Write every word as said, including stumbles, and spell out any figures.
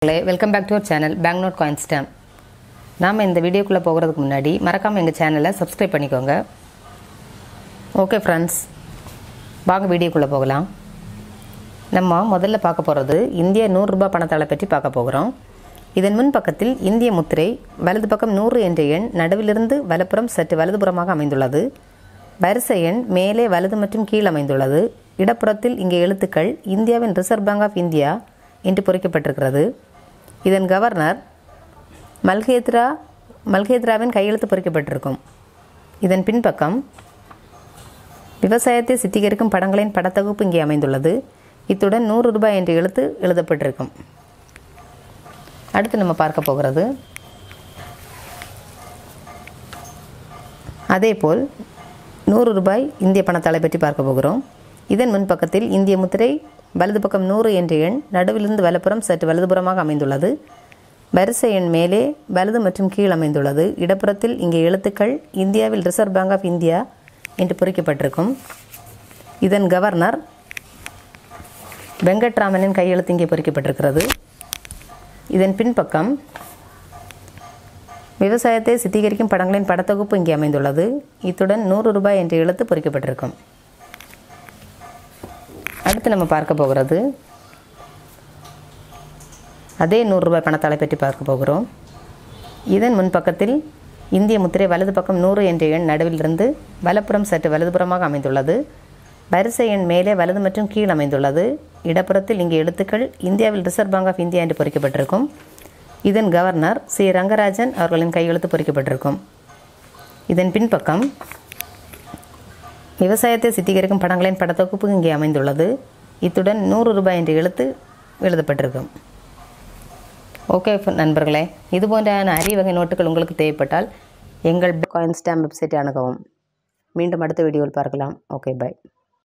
Welcome back to our channel bank note coin stamp. நாம் இந்த வீடியோக்குள்ளே போகிறதுக்கு முன்னாடி மறக்காமல் எங்கள் சேனலை சப்ஸ்கிரைப் பண்ணிக்கோங்க. ஓகே ஃப்ரெண்ட்ஸ், வாங்க வீடியோக்குள்ளே போகலாம். நம்ம முதல்ல பார்க்க போகிறது இந்திய நூறுரூபா பணத்தாளை பற்றி பார்க்க போகிறோம். இதன் முன் பக்கத்தில் இந்திய முத்திரை, வலது பக்கம் நூறு என்ற எண் நடுவிலிருந்து வலப்புறம் சற்று வலதுபுறமாக அமைந்துள்ளது. வரிசை எண் மேலே வலது மற்றும் கீழ் அமைந்துள்ளது. இடப்புறத்தில் இங்கே எழுத்துக்கள் இந்தியாவின் ரிசர்வ் பேங்க் ஆஃப் இந்தியா என்று பொறிக்கப்பட்டிருக்கிறது. இதன் கவர்னர் மல்கேத்ரா மல்கேத்ராவின் கையெழுத்து பொறிக்கப்பட்டிருக்கும். இதன் பின்பக்கம் விவசாயத்தை சித்தரிக்கும் படங்களின் படத்தொகுப்பு இங்கே அமைந்துள்ளது. இத்துடன் நூறு ரூபாய் என்ற எழுத்து எழுதப்பட்டிருக்கும். அடுத்து நம்ம பார்க்க போகிறது, அதேபோல் நூறு ரூபாய் இந்திய பணத்தாளை பற்றி பார்க்க போகிறோம். இதன் முன்பக்கத்தில் இந்திய முத்திரை, வலது பக்கம் நூறு என்ற எண் நடுவிலிருந்து வலப்புறம் சற்று வலதுபுறமாக அமைந்துள்ளது. வரிசை எண் மேலே வலது மற்றும் கீழ் அமைந்துள்ளது. இடப்புறத்தில் இங்கே எழுத்துக்கள் இந்தியாவில் ரிசர்வ் பேங்க் ஆஃப் இந்தியா என்று பொறிக்கப்பட்டிருக்கும். இதன் கவர்னர் வெங்கட்ராமனின் கையெழுத்து இங்கே பொறிக்கப்பட்டிருக்கிறது. இதன் பின்பக்கம் விவசாயத்தை சித்தரிக்கும் படங்களின் படத்தொகுப்பு இங்கே அமைந்துள்ளது. இத்துடன் நூறு ரூபாய் என்ற எழுத்து பொறிக்கப்பட்டிருக்கும். அடுத்து நம்ம பார்க்க போகிறது, அதே நூறு ரூபாய் பணத்தாளை பற்றி பார்க்க போகிறோம். இதன் முன்பக்கத்தில் இந்திய முத்திரை, வலது பக்கம் நூறு என்ற எண் நடுவிலிருந்து வலப்புறம் சற்று வலதுபுறமாக அமைந்துள்ளது. வரிசை எண் மேலே வலது மற்றும் கீழ் அமைந்துள்ளது. இடப்புறத்தில் இங்கே எழுத்துக்கள் இந்தியாவில் ரிசர்வ் பேங்க் ஆஃப் இந்தியா என்று பொறிக்கப்பட்டிருக்கும். இதன் கவர்னர் சி ரங்கராஜன் அவர்களின் கையெழுத்து பொறிக்கப்பட்டிருக்கும். இதன் பின்பக்கம் விவசாயத்தை சித்தரிக்கும் படங்களின் படத்தொகுப்பு இங்கே அமைந்துள்ளது. இத்துடன் நூறு ரூபாய் என்ற எழுத்து எழுதப்பட்டிருக்கும். ஓகே நண்பர்களே, இதுபோன்றான அரிய வகை நோட்டுகள் உங்களுக்கு தேவைப்பட்டால் எங்கள் காயின் ஸ்டாம்ப் வெப்சைட்டை அணுகவும். மீண்டும் அடுத்த வீடியோவில் பார்க்கலாம். Okay, by.